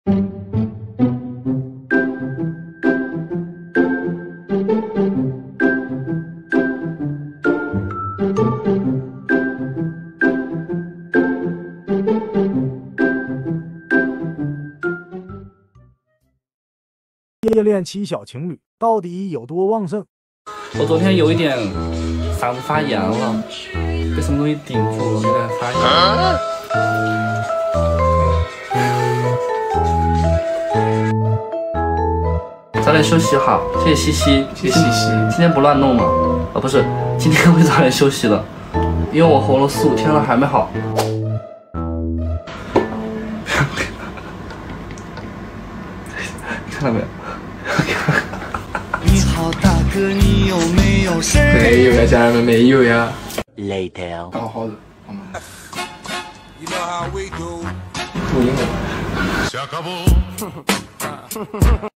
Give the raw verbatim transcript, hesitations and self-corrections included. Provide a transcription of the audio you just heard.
夜恋期小情侣到底有多旺盛？ 我昨天有一点嗓子发炎了，被什么东西顶住了，有点发炎。啊、早点休息好，谢谢西西， 谢谢西西。 今天不乱弄吗？哦，不是，今天会早点休息的，因为我红了四五天了还没好。看到没有？ 你好，大哥，你有没有事？ 没有呀，家人们没有呀。 Later， 好好的，好吗？录音了。